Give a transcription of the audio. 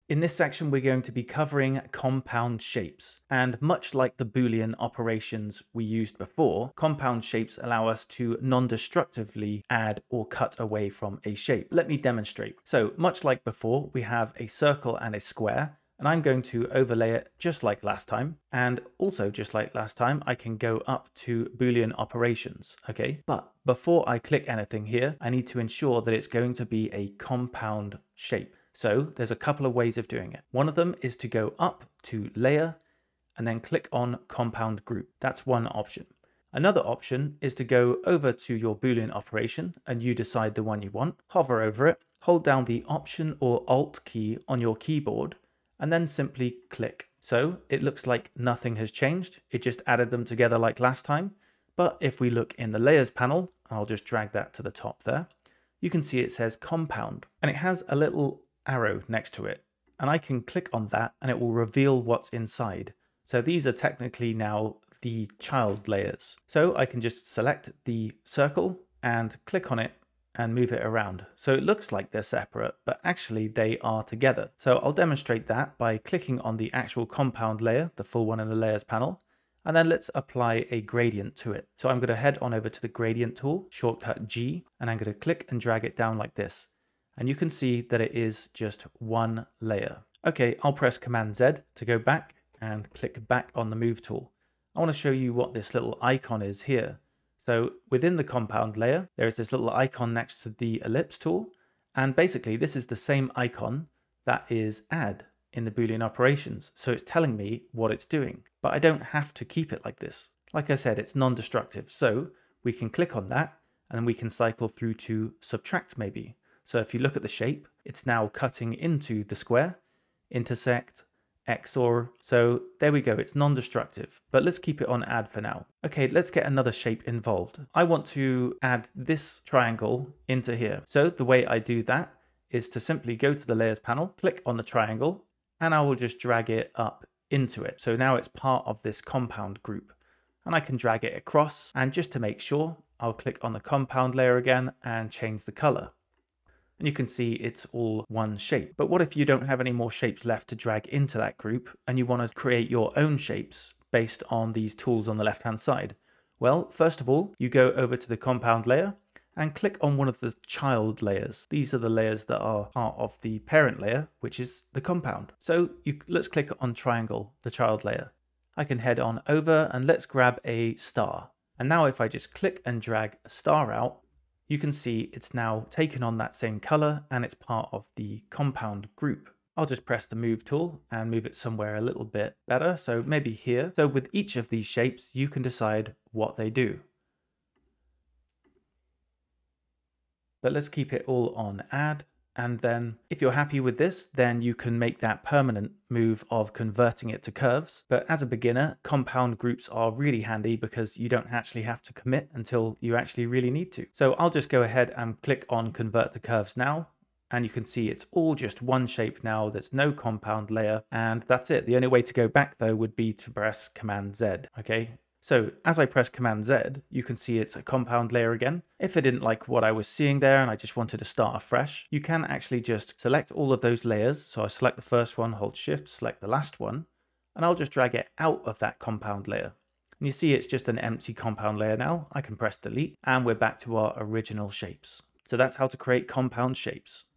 In this section, we're going to be covering compound shapes, and much like the Boolean operations we used before, compound shapes allow us to non-destructively add or cut away from a shape. Let me demonstrate. So much like before, we have a circle and a square, and I'm going to overlay it just like last time. And also just like last time, I can go up to Boolean operations, okay? But before I click anything here, I need to ensure that it's going to be a compound shape. So there's a couple of ways of doing it. One of them is to go up to layer and then click on compound group. That's one option. Another option is to go over to your Boolean operation and you decide the one you want, hover over it, hold down the Option or Alt key on your keyboard, and then simply click. So it looks like nothing has changed. It just added them together like last time. But if we look in the layers panel, I'll just drag that to the top there, you can see it says compound and it has a little arrow next to it. And I can click on that and it will reveal what's inside. So these are technically now the child layers. So I can just select the circle and click on it and move it around. So it looks like they're separate, but actually they are together. So I'll demonstrate that by clicking on the actual compound layer, the full one in the layers panel, and then let's apply a gradient to it. So I'm going to head on over to the gradient tool, shortcut G, and I'm going to click and drag it down like this. And you can see that it is just one layer. Okay, I'll press Command Z to go back and click back on the move tool. I want to show you what this little icon is here. So within the compound layer, there is this little icon next to the ellipse tool. And basically this is the same icon that is add in the Boolean operations. So it's telling me what it's doing, but I don't have to keep it like this. Like I said, it's non-destructive. So we can click on that and we can cycle through to subtract maybe. So if you look at the shape, it's now cutting into the square, intersect, XOR. So there we go, it's non-destructive, but let's keep it on add for now. Okay, let's get another shape involved. I want to add this triangle into here. So the way I do that is to simply go to the layers panel, click on the triangle, and I will just drag it up into it. So now it's part of this compound group. And I can drag it across, and just to make sure, I'll click on the compound layer again and change the color. And you can see it's all one shape. But what if you don't have any more shapes left to drag into that group and you want to create your own shapes based on these tools on the left hand side? Well, first of all, you go over to the compound layer and click on one of the child layers. These are the layers that are part of the parent layer, which is the compound. So let's click on triangle, the child layer. I can head on over and let's grab a star. And now if I just click and drag a star out, you can see it's now taken on that same color and it's part of the compound group. I'll just press the move tool and move it somewhere a little bit better. So maybe here. So with each of these shapes, you can decide what they do. But let's keep it all on add. And then if you're happy with this, then you can make that permanent move of converting it to curves. But as a beginner, compound groups are really handy because you don't actually have to commit until you actually really need to. So I'll just go ahead and click on convert to curves now. And you can see it's all just one shape now. There's no compound layer and that's it. The only way to go back though would be to press Command Z, okay? So as I press Command Z, you can see it's a compound layer again. If I didn't like what I was seeing there and I just wanted to start afresh, you can actually just select all of those layers. So I select the first one, hold Shift, select the last one, and I'll just drag it out of that compound layer. And you see it's just an empty compound layer now. I can press delete and we're back to our original shapes. So that's how to create compound shapes.